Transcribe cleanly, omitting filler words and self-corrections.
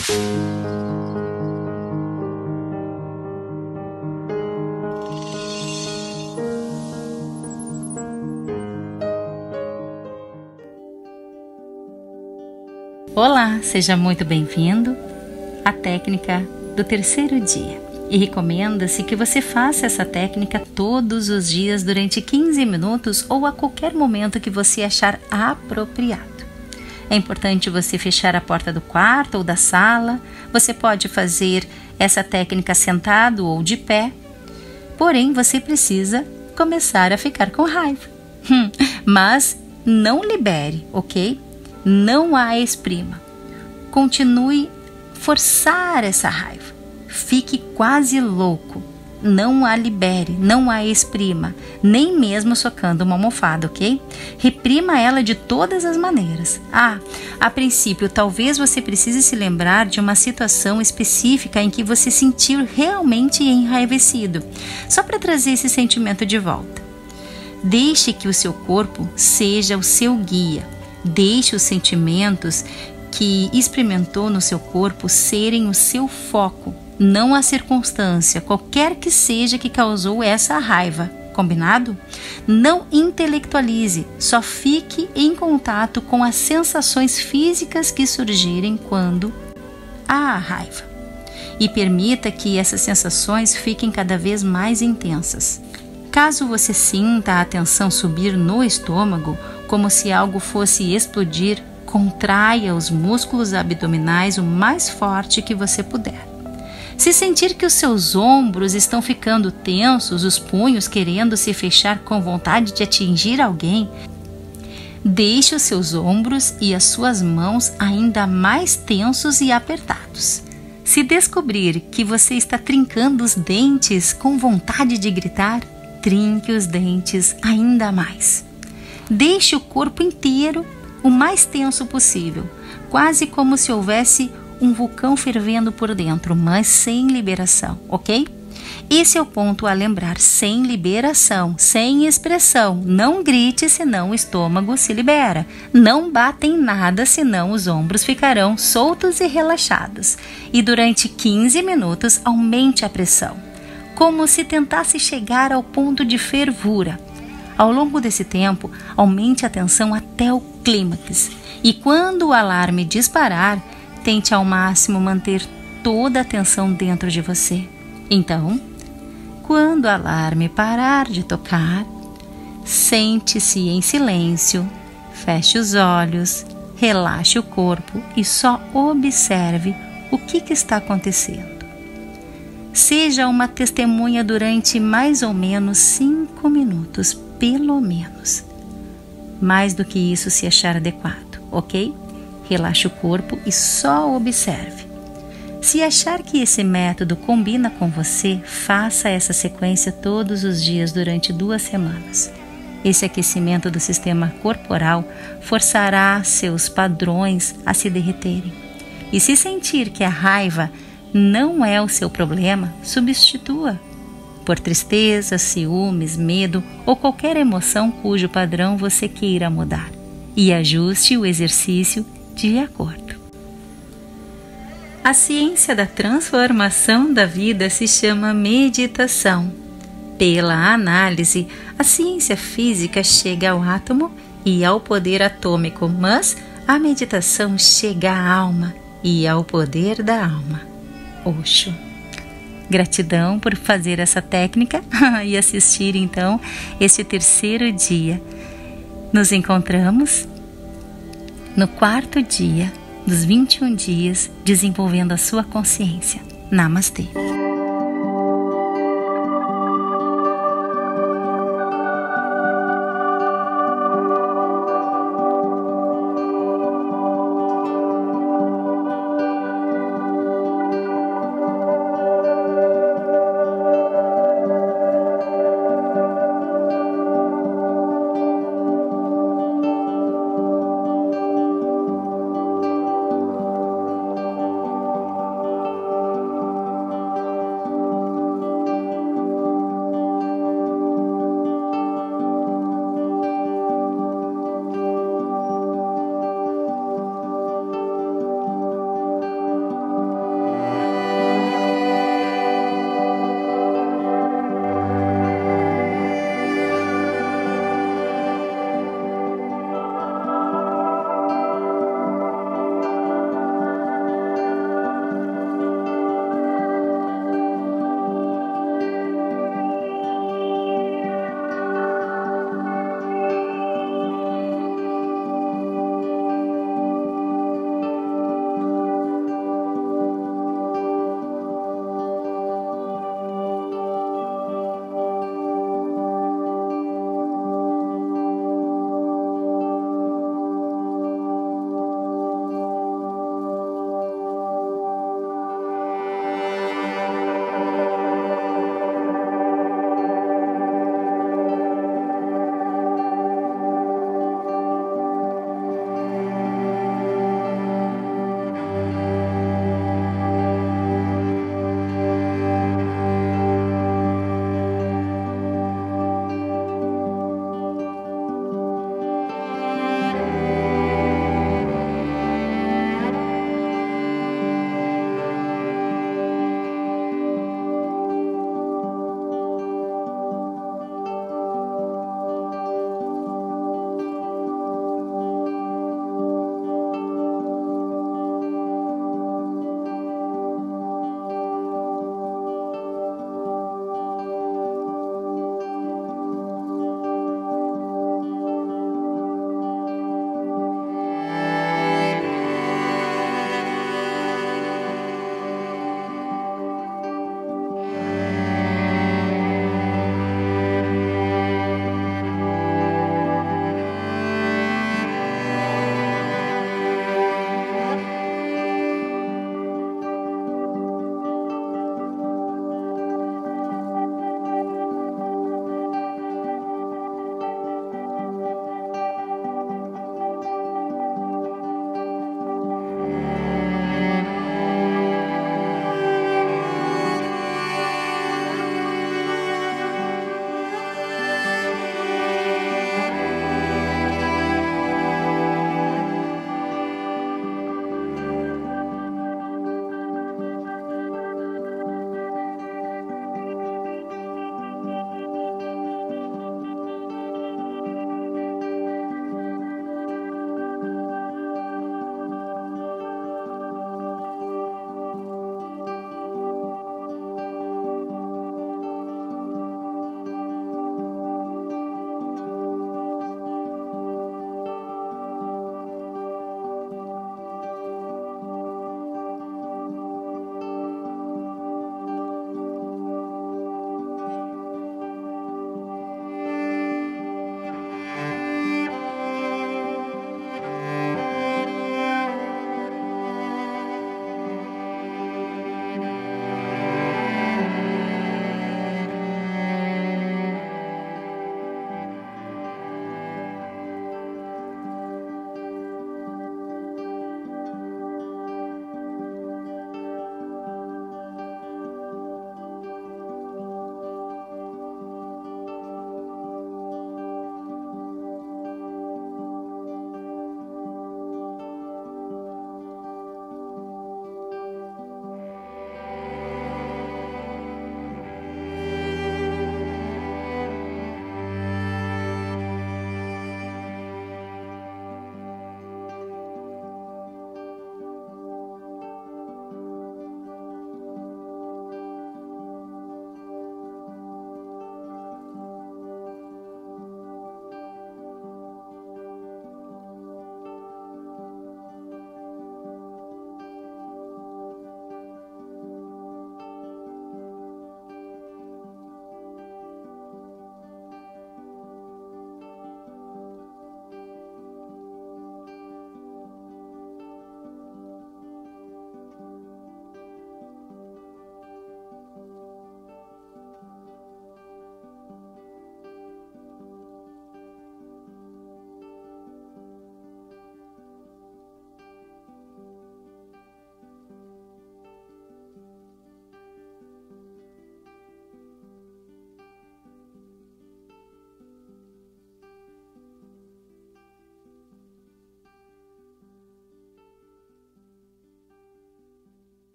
Olá, seja muito bem-vindo à técnica do terceiro dia. E recomenda-se que você faça essa técnica todos os dias durante 15 minutos ou a qualquer momento que você achar apropriado. É importante você fechar a porta do quarto ou da sala. Você pode fazer essa técnica sentado ou de pé. Porém, você precisa começar a ficar com raiva. Mas não libere, ok? Não a exprima. Continue forçar essa raiva. Fique quase louco. Não a libere, não a exprima, nem mesmo socando uma almofada, ok? Reprima ela de todas as maneiras. A princípio, talvez você precise se lembrar de uma situação específica em que você se sentiu realmente enraivecido, só para trazer esse sentimento de volta. Deixe que o seu corpo seja o seu guia. Deixe os sentimentos que experimentou no seu corpo serem o seu foco, não a circunstância, qualquer que seja que causou essa raiva. Combinado? Não intelectualize, só fique em contato com as sensações físicas que surgirem quando há a raiva. E permita que essas sensações fiquem cada vez mais intensas. Caso você sinta a tensão subir no estômago, como se algo fosse explodir, contraia os músculos abdominais o mais forte que você puder. Se sentir que os seus ombros estão ficando tensos, os punhos querendo se fechar com vontade de atingir alguém, deixe os seus ombros e as suas mãos ainda mais tensos e apertados. Se descobrir que você está trincando os dentes com vontade de gritar, trinque os dentes ainda mais. Deixe o corpo inteiro o mais tenso possível, quase como se houvesse um vulcão fervendo por dentro, mas sem liberação, ok? Esse é o ponto a lembrar, sem liberação, sem expressão. Não grite, senão o estômago se libera. Não bata em nada, senão os ombros ficarão soltos e relaxados. E durante 15 minutos, aumente a pressão, como se tentasse chegar ao ponto de fervura. Ao longo desse tempo, aumente a tensão até o clímax. E quando o alarme disparar, tente ao máximo manter toda a tensão dentro de você. Então, quando o alarme parar de tocar, sente-se em silêncio, feche os olhos, relaxe o corpo e só observe o que está acontecendo. Seja uma testemunha durante mais ou menos 5 minutos, pelo menos. Mais do que isso se achar adequado, ok? Relaxe o corpo e só observe. Se achar que esse método combina com você, faça essa sequência todos os dias durante 2 semanas. Esse aquecimento do sistema corporal forçará seus padrões a se derreterem. E se sentir que a raiva não é o seu problema, substitua por tristeza, ciúmes, medo ou qualquer emoção cujo padrão você queira mudar e ajuste o exercício de acordo. A ciência da transformação da vida se chama meditação. Pela análise, a ciência física chega ao átomo e ao poder atômico, mas a meditação chega à alma e ao poder da alma. Osho. Gratidão por fazer essa técnica e assistir então este terceiro dia. Nos encontramos no 4º dia dos 21 dias desenvolvendo a sua consciência. Namastê.